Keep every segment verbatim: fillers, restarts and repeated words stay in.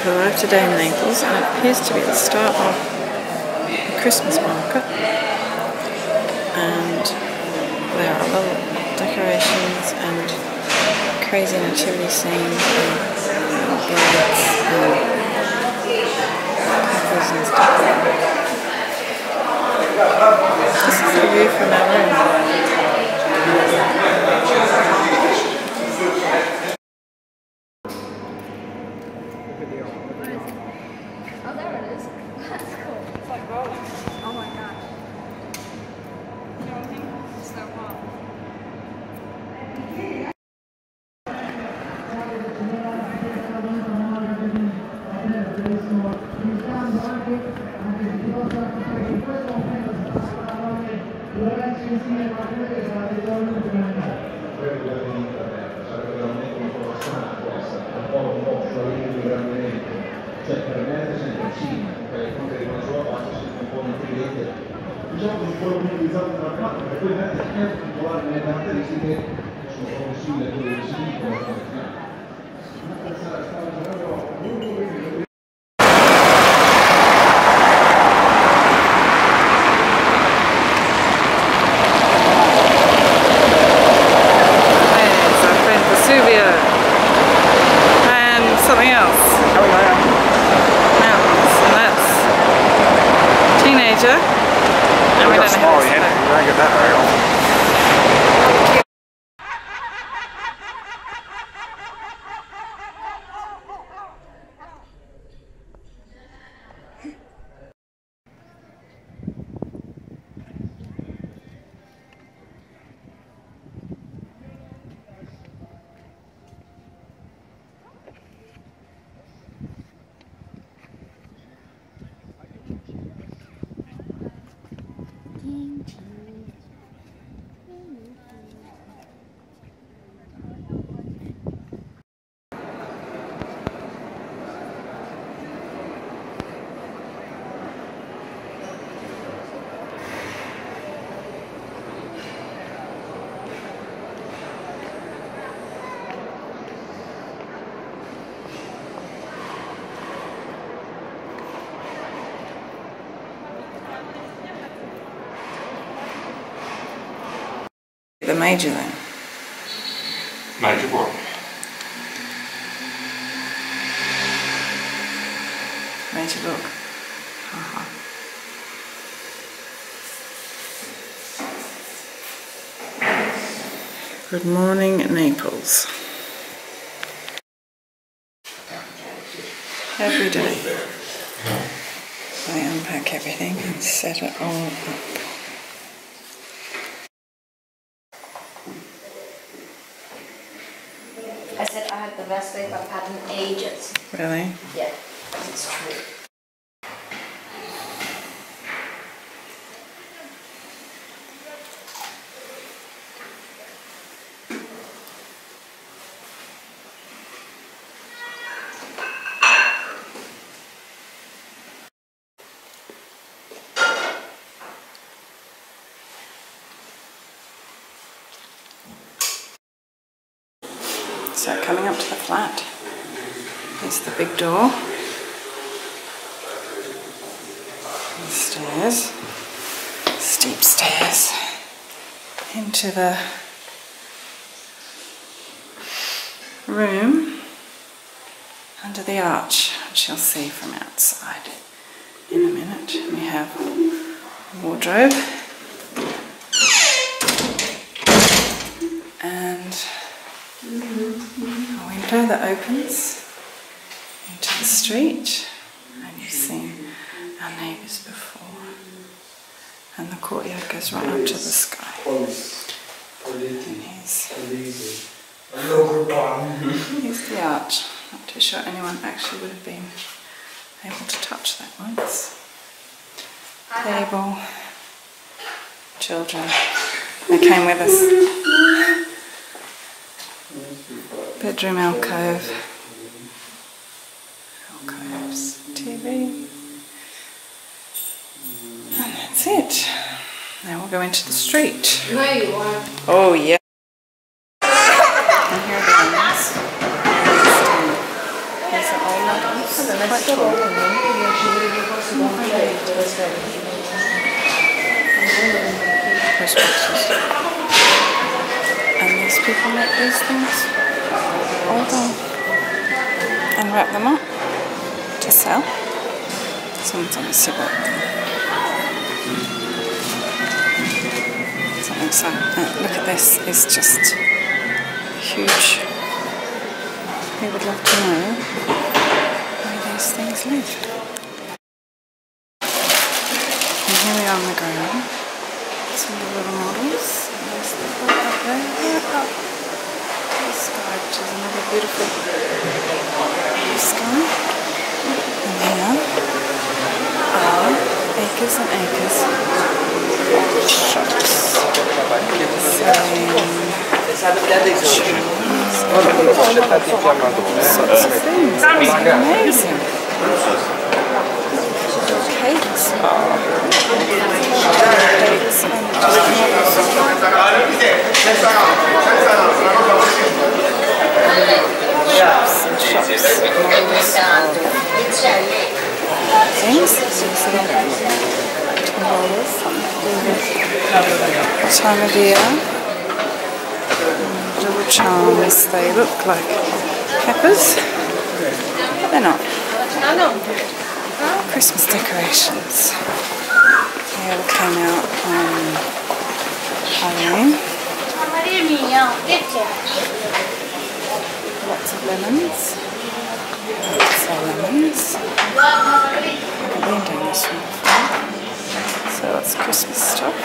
We've arrived today in Naples and it appears to be the start of the Christmas market, and there are little decorations and crazy nativity scenes and birds and peppers and stuff. This is the view from our room. Oh, there it is. That's cool. It's like rolling. Oh my god. You know what I mean? It's so hot. Cioè per me ad esempio il cinema, perché quando arriva sulla faccia si compone un cliente, diciamo che si può utilizzare una parte, perché poi anche certo titolare le caratteristiche sono proprio simili a quelle di sinistra, una terza stava giocando molto bene. Something else. Oh yeah. Mountains, and that's teenager. And we don't know how to you don't get that very often. the major then. Major what? Major look. Uh-huh. Good morning, Naples. Every day I unpack everything and set it all up. I said I had the best sleep I've had in ages. Really? Yeah, it's true. So coming up to the flat, there's the big door, the stairs, steep stairs into the room under the arch, which you'll see from outside in a minute. We have a wardrobe and a window that opens into the street, and you've seen our neighbours before, and the courtyard goes right up to the sky. And here's, here's the arch. Not too sure anyone actually would have been able to touch that once. Table, children, they came with us. Bedroom alcove, alcoves, T V, and that's it. Now we'll go into the street. No, you won't. Oh yeah. And here are the rooms. Here's an old London. quite tall. Post boxes. And these people make these things all done and wrap them up to sell. Someone's obviously bought them. Something so. Uh, look at this, it's just huge. We would love to know where these things live. And here we are on the ground. Some of the little models. There's the boat up there. Look up the sky, which is another beautiful blue sky. And here are acres and acres of shops selling sorts of things. It's amazing. Cakes. Cakes and shops and shops. Things. Tomatoes. Time of year. Little charms. They look like peppers, but they're not. Christmas decorations. They all came out on Halloween. Lots of lemons. Lots of lemons. I've been doing this one before. So that's Christmas stuff.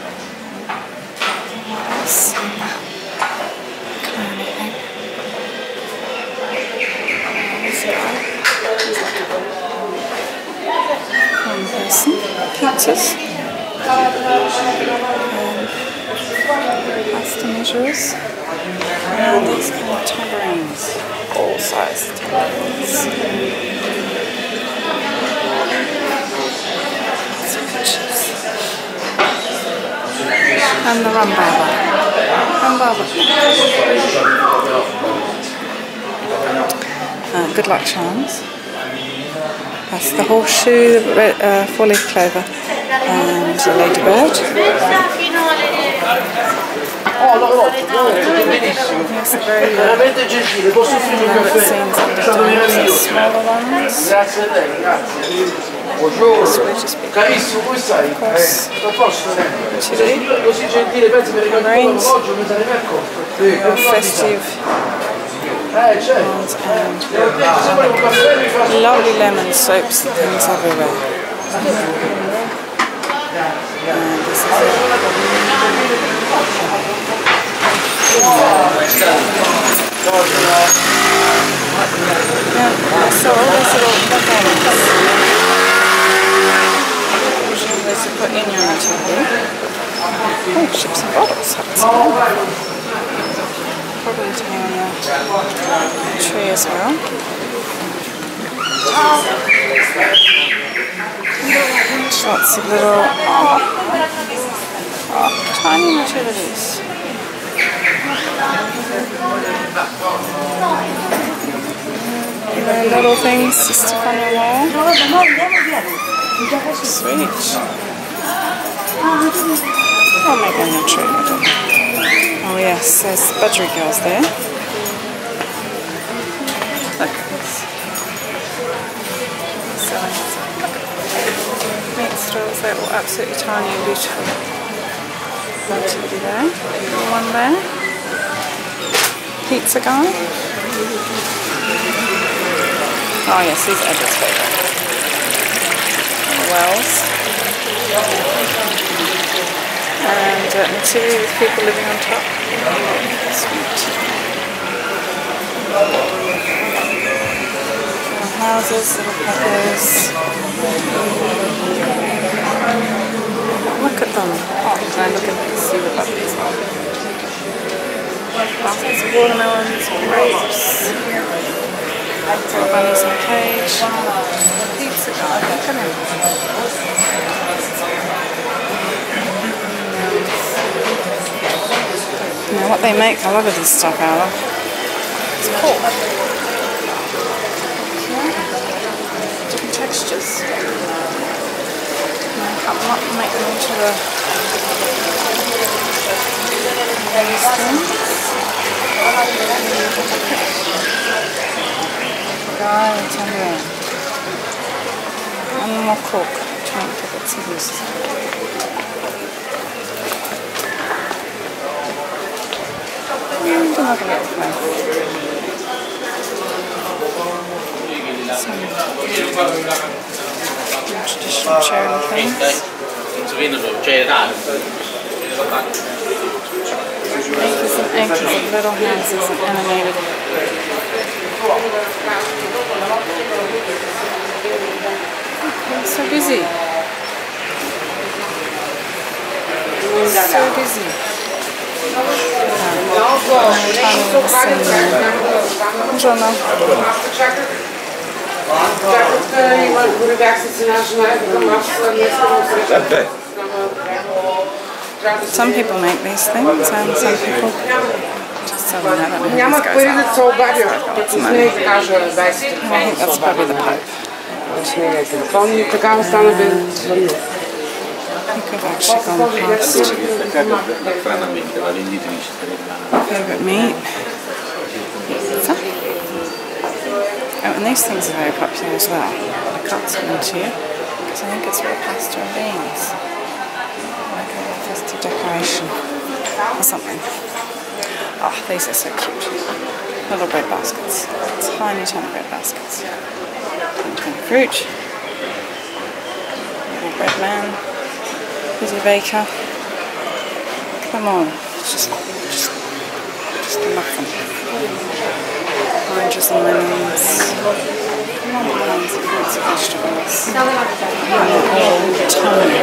What else? Anything. This guy. He's like a one person. Pizzas. Um, pasta measures. And these kind of tambourines. All sized tambourines. Some pictures. And the rum barber. Rum barber. Uh, good luck charms. That's the horseshoe, the red, uh, four-leaf clover, and the ladybird. Here's a very veramente gentile, posso offrirmi un caffè? smaller ones. Grazie a lei, grazie. Buongiorno. Carissimo, come stai? Sto a posto? Così gentile, pensi mi ricordi l'orologio, mi sarei mai accorto. Festive. Eh, certo. And lovely lemon soaps and things everywhere. And this is it. Yeah, so all these little things to put in your table. Oh, chips and bottles. That's cool. Probably to hang on your tree as well. Lots of little oh, oh, tiny nativities. Very little things to stick on your wall. Sweet. I'll make on your tree, I don't know. Oh yes, there's budgerigars there. Look at this. Selling meat stalls, they're all absolutely tiny and beautiful. Nativity there, one there. Pizza guy. Oh yes, these are Edward's favourite. Wells. And uh, nativity with people living on top. Sweet. Little houses, little peppers. Look at them. Oh, can I look at them and see the puppies? Baskets of watermelons, grapes. Little bunnies in a cage. Pizza guy. Look at him. You know what they make a lot of this stuff out of? It's pork. Yeah. textures. I can't make them into the these things. Guy, tambourine. One more cork. Trying to get bits and pieces. And another little place. Some traditional cherry things. Acres and acres of little houses and animated. I'm so busy. So busy. Buongiorno. Some people make these things and some people just sell them. I don't know who this goes out. Lots of money. And I think that's probably the Pope. You could have actually gone past favourite meat. Pizza. Oh, and these things are very popular as well. I can't send them to you because I think it's real pasta and beans. Like a festive decoration or something. Oh, these are so cute. Little bread baskets. Tiny, tiny bread baskets. Tiny fruit. Little bread man. Busy baker. Come on. Just, just, just love them. Oranges and lemons. Lemons and fruits and vegetables. And all tiny.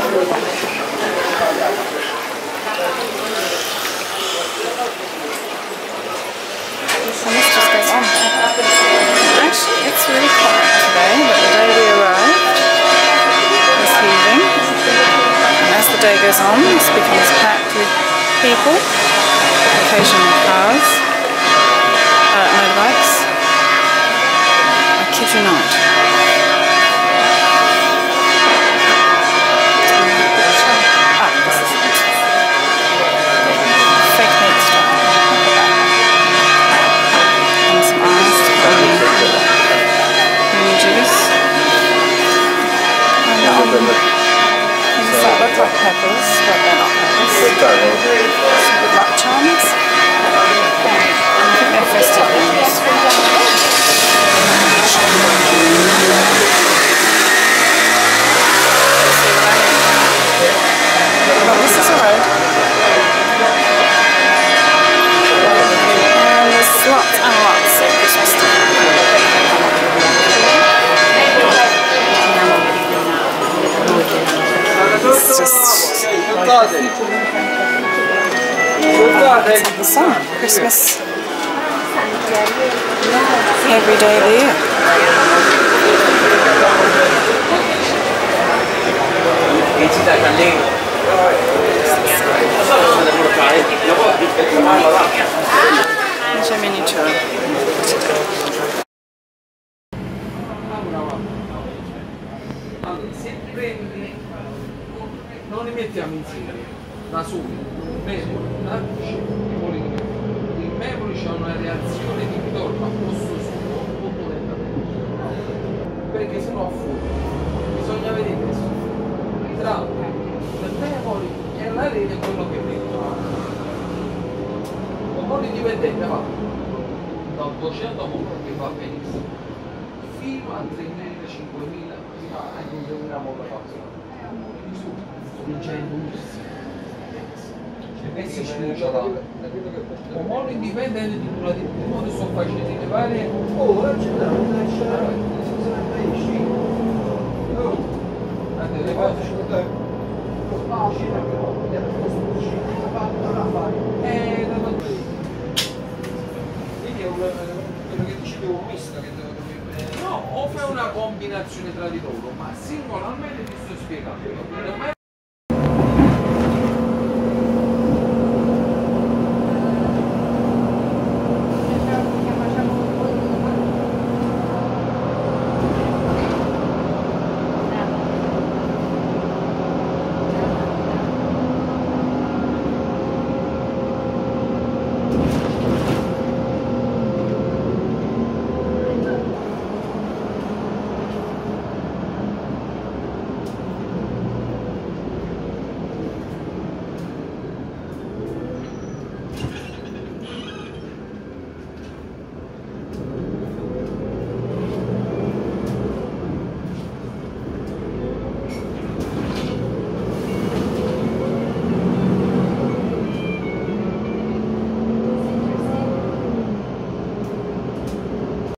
And this just goes on. Actually, it's really quiet today, but the day we arrived was heaving. And as the day goes on, this becomes packed with people, occasionally cars, uh, motorbikes. I kid you not. Ah, this is it. Fake meat stuff. And some ice to put in. Mini juice. And um, things that look like peppers, but they're not peppers. Some good luck charms. I think they're festive ones. Well, this is a road. And there's lots and lots of Christmas stuff. It's just it's like the song, Christmas every day of the year. There's a miniature today. Se prendi, non li mettiamo insieme, da soli, un memore, il memore c'è una reazione di ritorno a posto suo molto lentamente, perché se no fuori bisogna vedere questo tra il memore e la rete quello che mettono. Un modo indipendente va da duecento volt che va benissimo fino a tremila cinquemila anche un duemila volt faccio e si sputa da un modo indipendente di una di modo sto facendo le varie ora c'è da una scena anche le cose ci da e da quello che dicevo misto che devo no, o fai una combinazione tra di loro, ma singolarmente ti sto spiegando.